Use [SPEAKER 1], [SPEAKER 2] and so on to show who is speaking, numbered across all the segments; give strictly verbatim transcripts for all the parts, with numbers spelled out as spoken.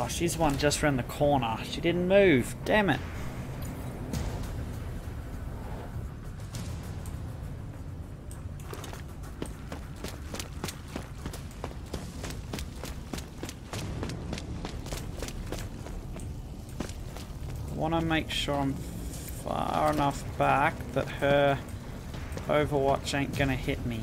[SPEAKER 1] she's one just around the corner. She didn't move. Damn it. I want to make sure I'm far enough back that her Overwatch ain't gonna hit me.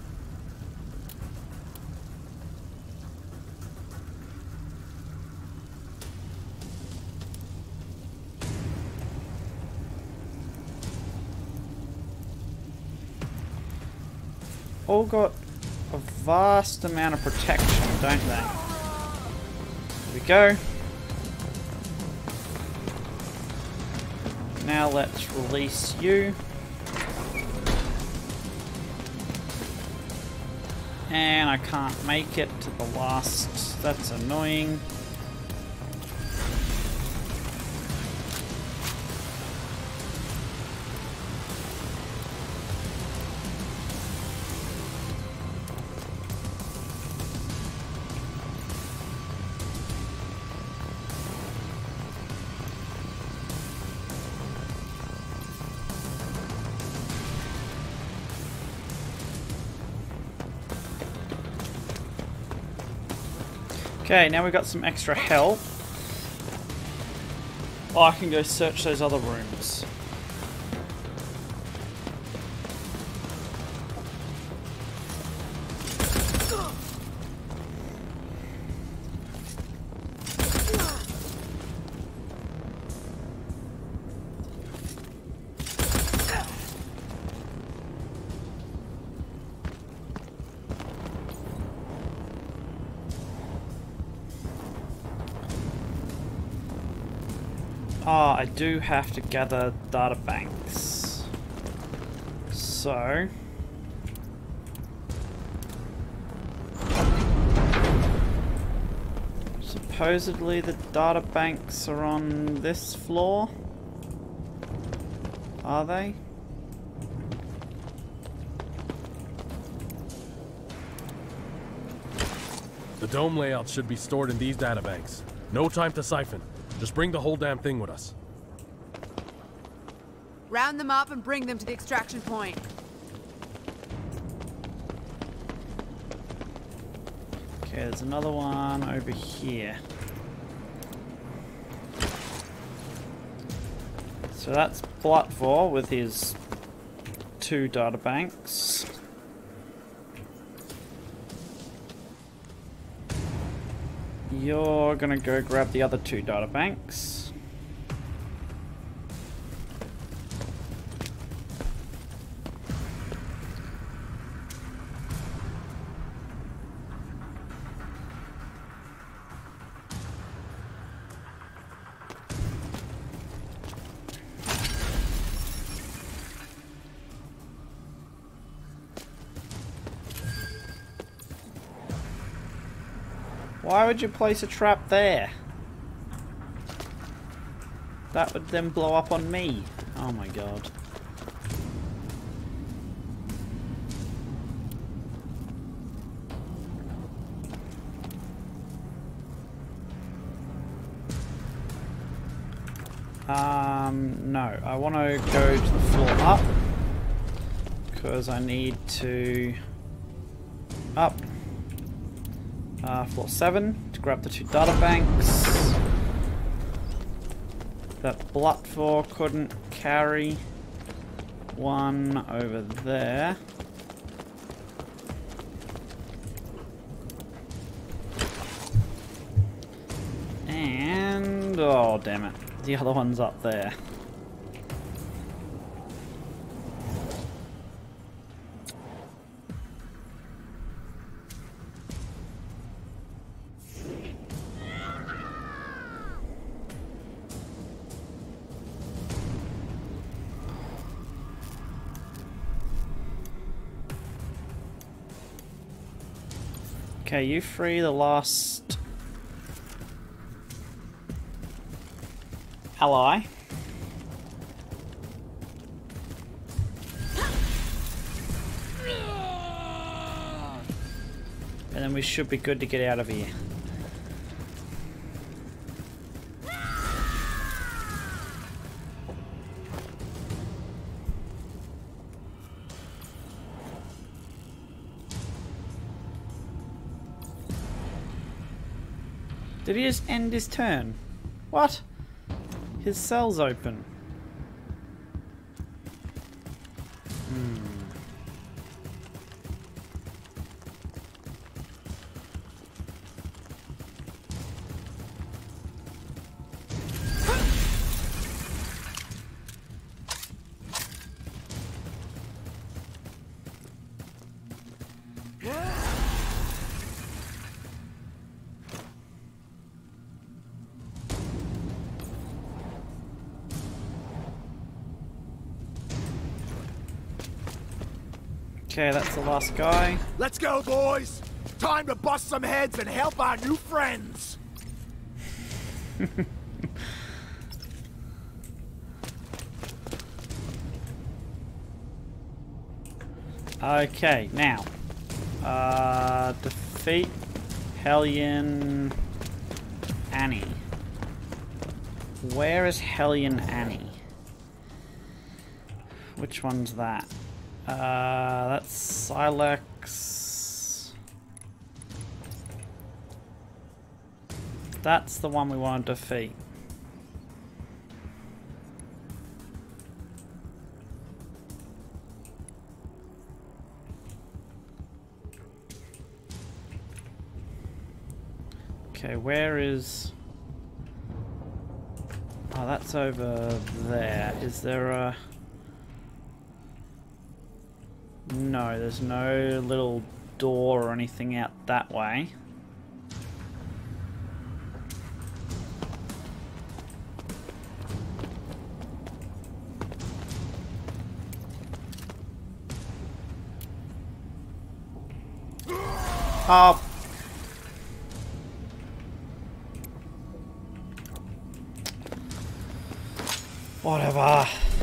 [SPEAKER 1] All got a vast amount of protection, don't they? There we go. Now let's release you. And I can't make it to the last. That's annoying. Okay, now we've got some extra help. Oh, I can go search those other rooms. Ah, I do have to gather data banks. So... supposedly the data banks are on this floor? Are they?
[SPEAKER 2] The dome layout should be stored in these databanks. No time to siphon. Just bring the whole damn thing with us.
[SPEAKER 3] Round them up and bring them to the extraction point.
[SPEAKER 1] Okay, there's another one over here. So that's Blutvor with his two data banks. You're gonna go grab the other two data banks. Why would you place a trap there? That would then blow up on me. Oh my god. Um, no. I want to go to the floor up. Because I need to... up. Uh, floor seven to grab the two data banks that Blutvor couldn't carry. One over there. And oh damn it, the other one's up there. Okay, you free the last ally. And then we should be good to get out of here. Did he just end his turn? What? His cell's open. Hmm. Okay, that's the last guy.
[SPEAKER 4] Let's go, boys! Time to bust some heads and help our new friends!
[SPEAKER 1] Okay, now. Uh, defeat Hellion Annie. Where is Hellion Annie? Which one's that? Uh, that's Silex. That's the one we want to defeat. Okay, where is... Oh, that's over there. Is there a... No, there's no little door or anything out that way. Oh. Whatever.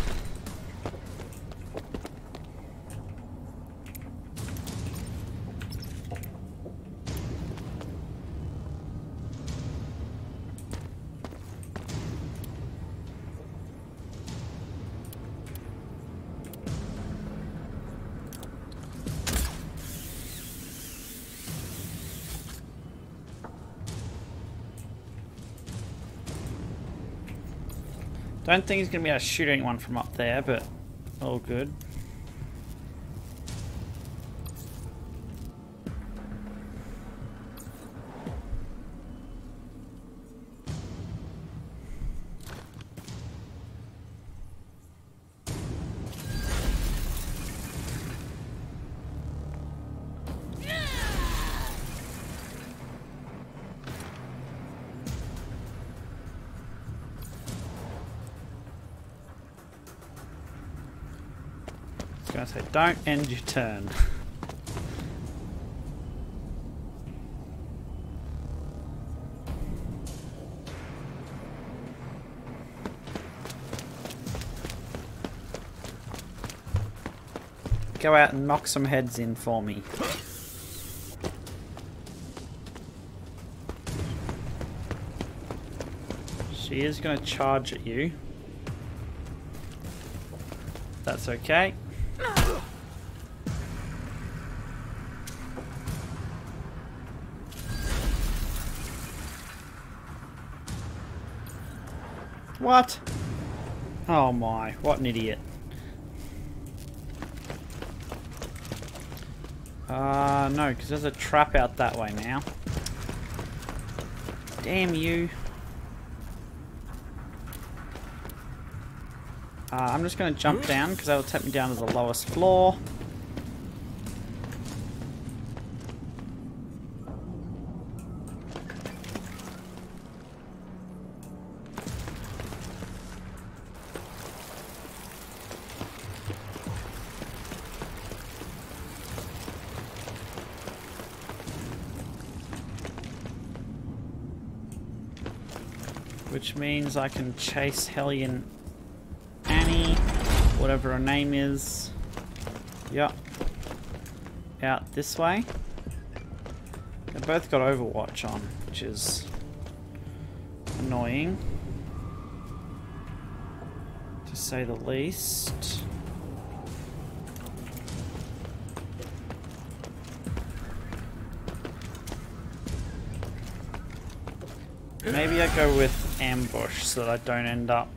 [SPEAKER 1] Don't think he's going to be able to shoot anyone from up there, but all good. I was going to say, don't end your turn. Go out and knock some heads in for me. She is going to charge at you. That's okay. What? Oh my, what an idiot. Uh, no, because there's a trap out that way now. Damn you. Uh, I'm just going to jump down because that'll take me down to the lowest floor. Which means I can chase Hellion Annie, whatever her name is. Yep. Out this way. They've both got Overwatch on, which is annoying, to say the least. Maybe I go with ambush so that I don't end up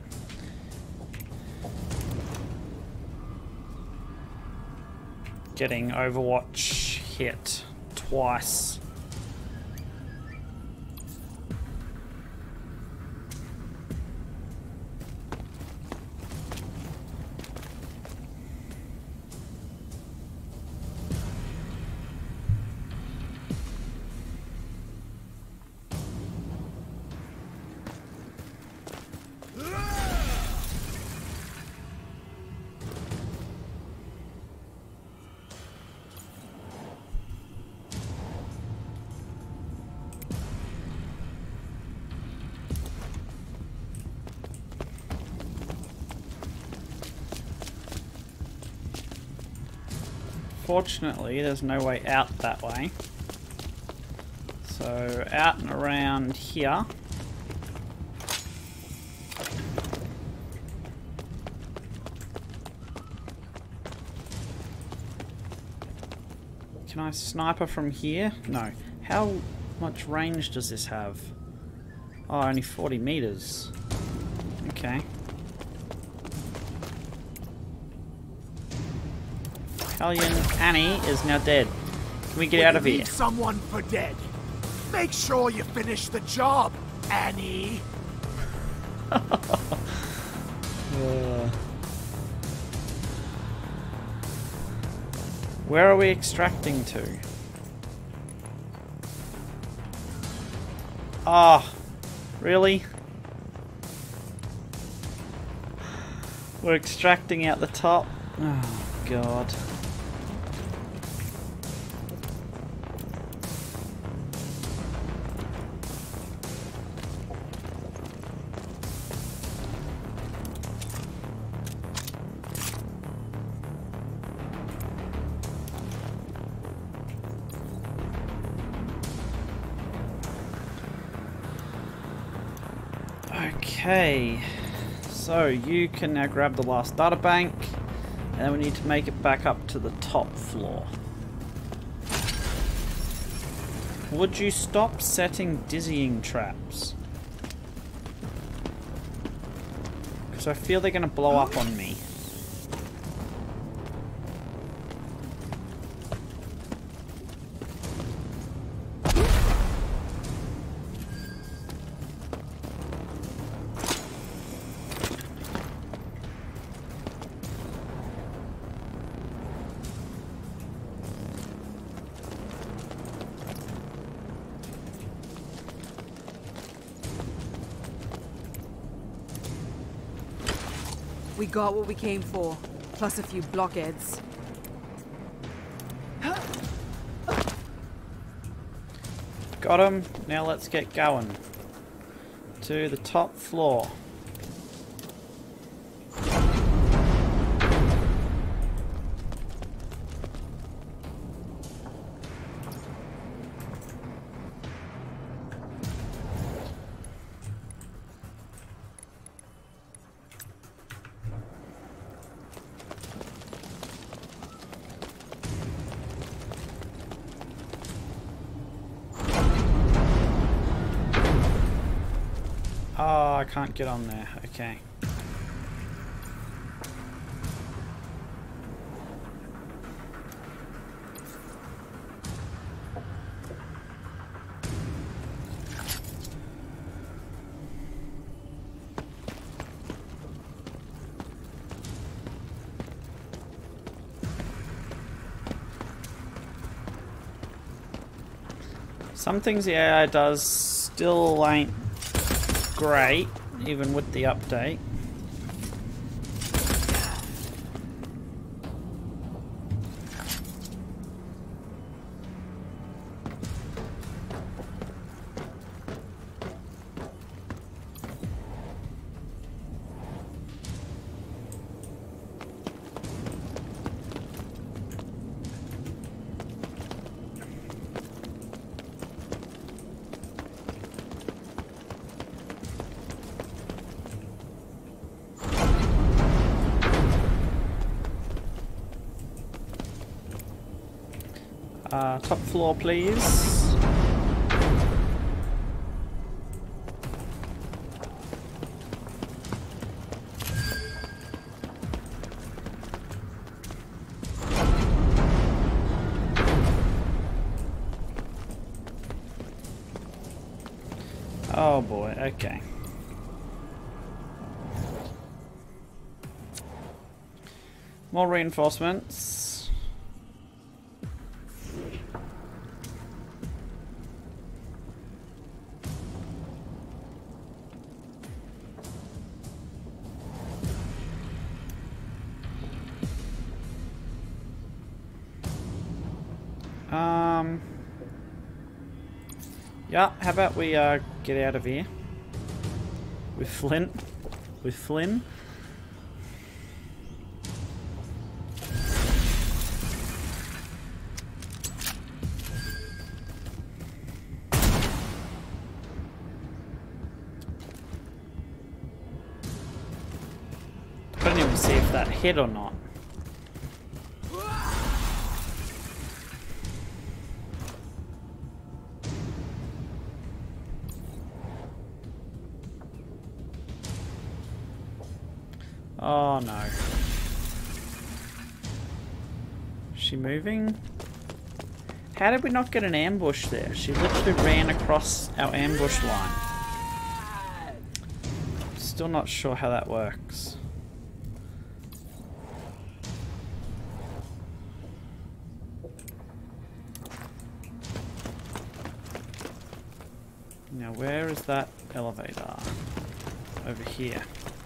[SPEAKER 1] getting Overwatch hit twice. Fortunately, there's no way out that way. So, out and around here. Can I sniper from here? No. How much range does this have? Oh, only forty meters. Okay. Hellion Annie is now dead. Can we get
[SPEAKER 4] When
[SPEAKER 1] out of
[SPEAKER 4] you
[SPEAKER 1] here?
[SPEAKER 4] leave someone for dead, make sure you finish the job, Annie.
[SPEAKER 1] Uh. Where are we extracting to? Ah, really? We're extracting out the top? Oh, God. Okay, so you can now grab the last data bank, and then we need to make it back up to the top floor. Would you stop setting dizzying traps? Because I feel they're going to blow up on me.
[SPEAKER 3] We got what we came for, plus a few blockheads.
[SPEAKER 1] Got him. Now let's get going. To the top floor. Oh, I can't get on there. Okay. Some things the A I does still ain't great, even with the update. Uh, top floor, please. Oh boy, okay. More reinforcements. Um... Yeah, how about we uh, get out of here with Flint, with Flynn. I don't even see if that hit or not. Oh no. Is she moving? How did we not get an ambush there? She literally ran across our ambush line. Still not sure how that works. Now where is that elevator? Over here.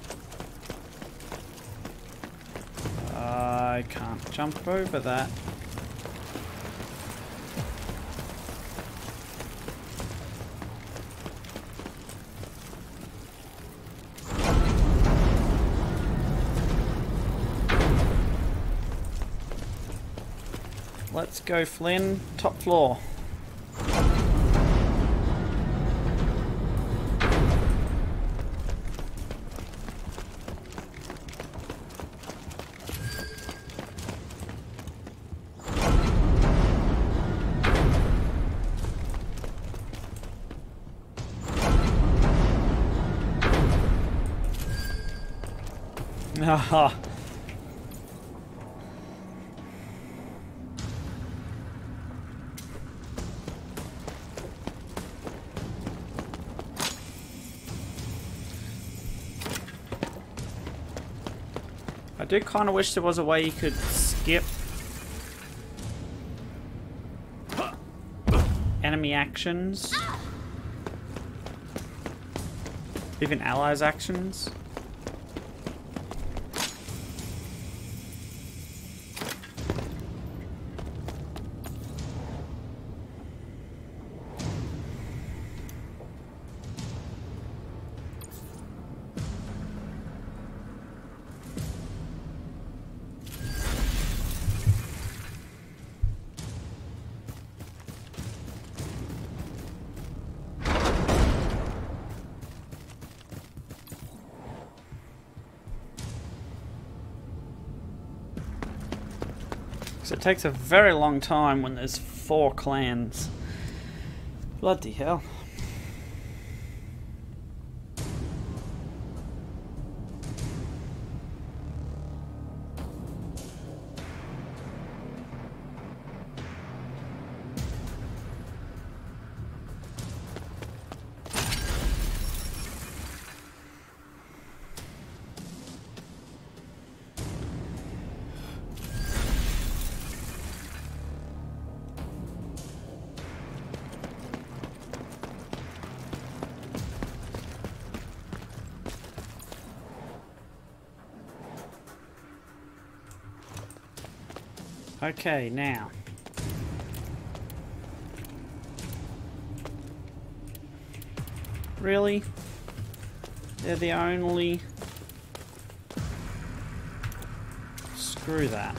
[SPEAKER 1] I can't jump over that. Let's go, Flynn. Top floor. Haha. I do kind of wish there was a way you could skip enemy actions, even allies' actions. So it takes a very long time when there's four clans. Bloody hell. Okay, now. Really? They're the only... Screw that.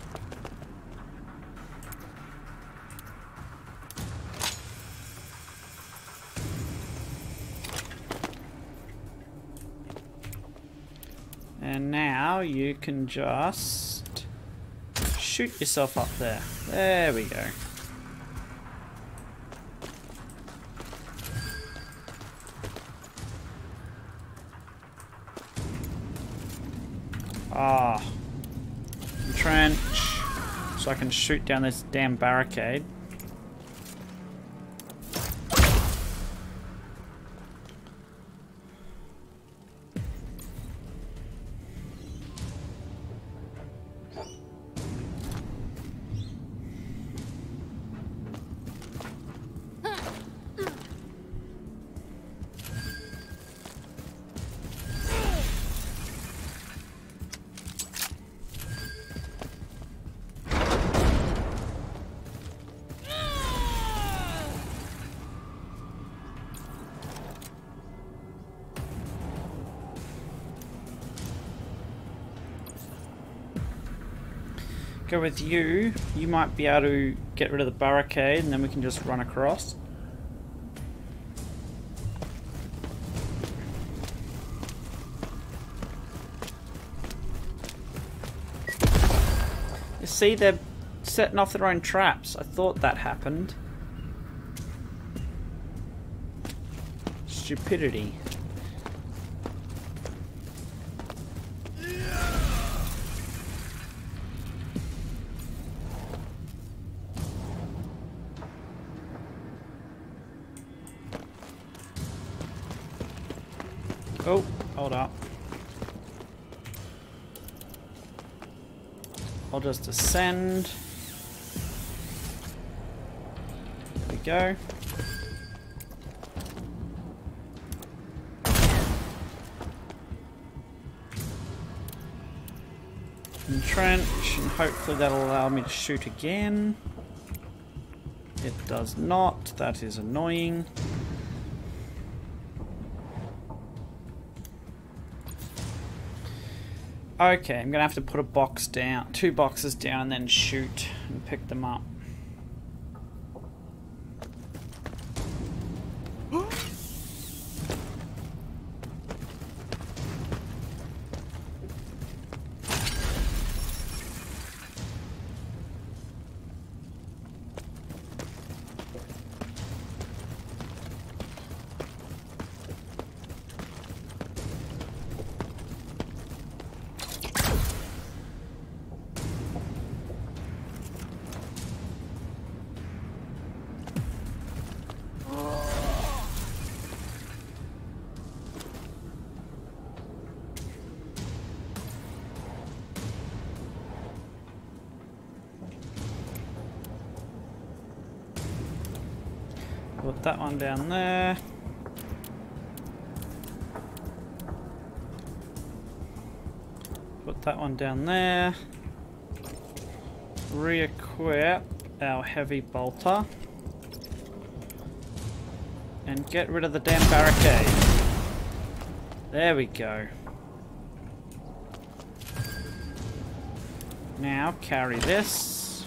[SPEAKER 1] And now you can just... shoot yourself up there. There we go. Ah. Entrench. So I can shoot down this damn barricade. Go with you. You might be able to get rid of the barricade and then we can just run across. You see, they're setting off their own traps. I thought that happened. Stupidity. Oh, hold up. I'll just ascend. There we go. Entrench, and hopefully that'll allow me to shoot again. It does not. That is annoying. Okay, I'm gonna have to put a box down, two boxes down, and then shoot and pick them up. Put that one down there. Put that one down there. Re-equip our heavy bolter. And get rid of the damn barricade. There we go. Now carry this.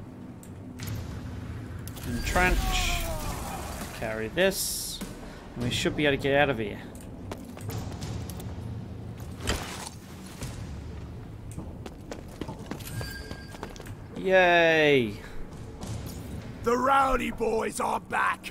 [SPEAKER 1] Entrench. Carry this, and we should be able to get out of here. Yay!
[SPEAKER 4] The rowdy boys are back!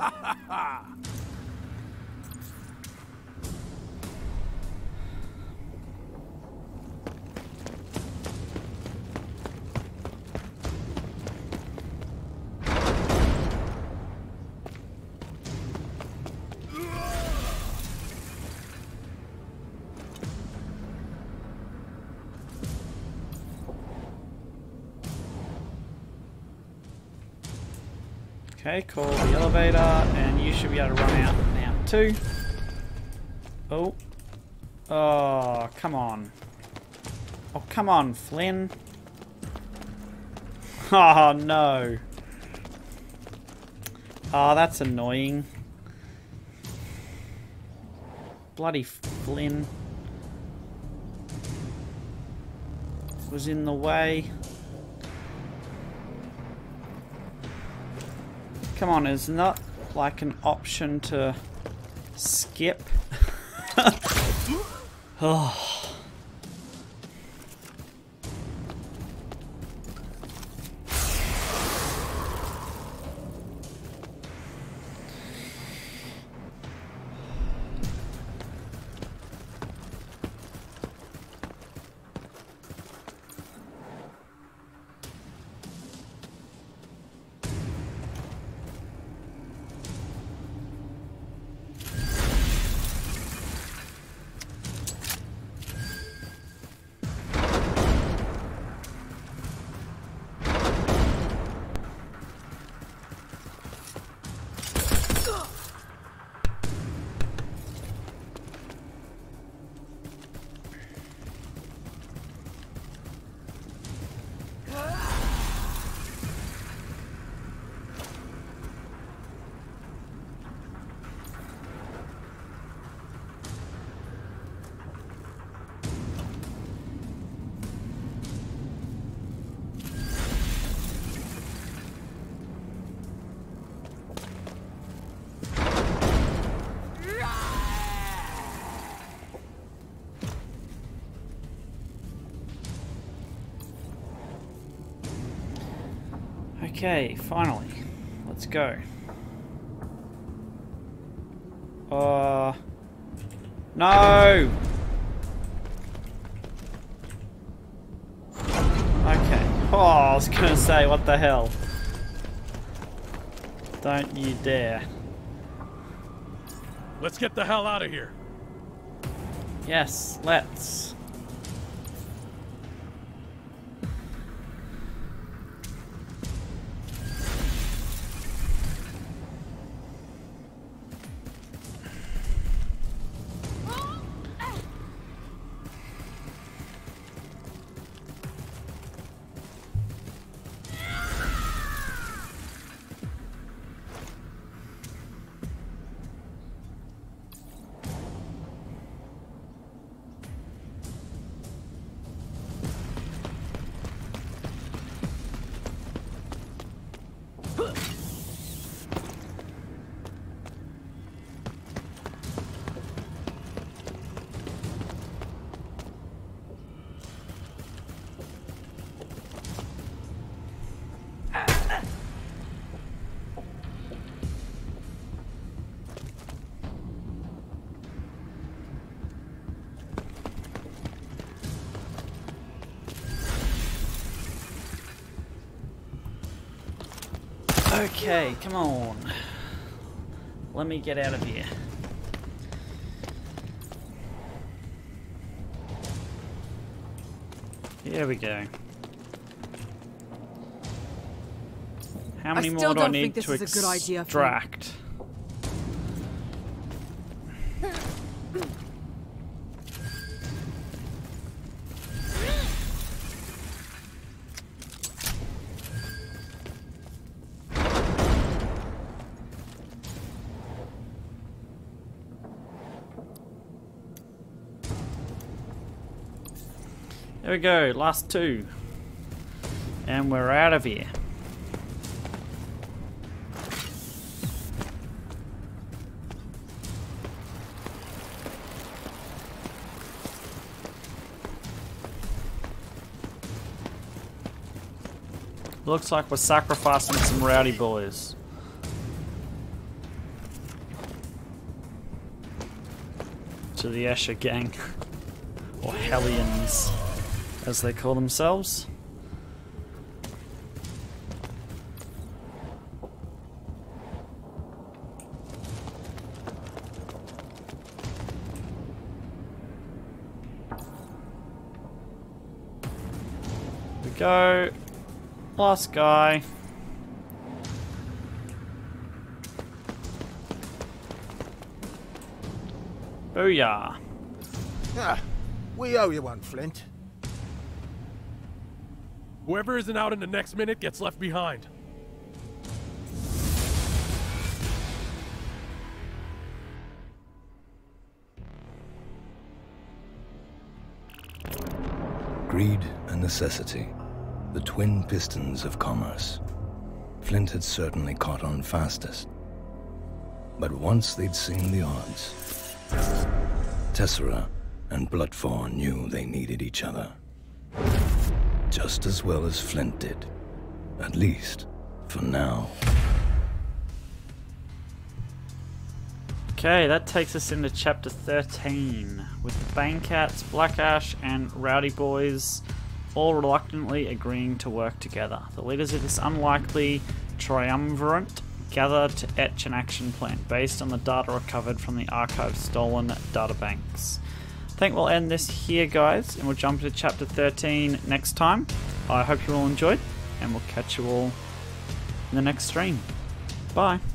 [SPEAKER 1] Okay, call the elevator, and you should be able to run out now too. Oh. Oh, come on. Oh, come on, Flynn. Oh, no. Oh, that's annoying. Bloody Flynn. Was in the way. Come on, is not like an option to skip? Oh. Okay, finally. Let's go. Uh... No! Okay. Oh, I was gonna say, what the hell? Don't you dare.
[SPEAKER 2] Let's get the hell out of here.
[SPEAKER 1] Yes, let's. Okay, come on. Let me get out of here. Here we go. How many
[SPEAKER 3] I
[SPEAKER 1] more
[SPEAKER 3] still
[SPEAKER 1] do I
[SPEAKER 3] don't
[SPEAKER 1] need
[SPEAKER 3] think this
[SPEAKER 1] to
[SPEAKER 3] is a good idea, Flint.
[SPEAKER 1] extract? There we go, last two. And we're out of here. Looks like we're sacrificing some rowdy boys. To the Escher gang. Or Hellions, as they call themselves. Here we go. Last guy. Booyah.
[SPEAKER 4] Ah, we owe you one, Flint.
[SPEAKER 2] Whoever isn't out in the next minute gets left behind.
[SPEAKER 5] Greed and necessity, the twin pistons of commerce. Flint had certainly caught on fastest. But once they'd seen the odds, Tessera and Bloodfawn knew they needed each other. Just as well as Flint did. At least, for now.
[SPEAKER 1] Okay, that takes us into chapter thirteen, with the Banecats, Black Ash, and Rowdy Boys all reluctantly agreeing to work together. The leaders of this unlikely triumvirate gather to etch an action plan based on the data recovered from the Archive's stolen databanks. I think we'll end this here, guys, and we'll jump into chapter thirteen next time. I hope you all enjoyed, and we'll catch you all in the next stream. Bye.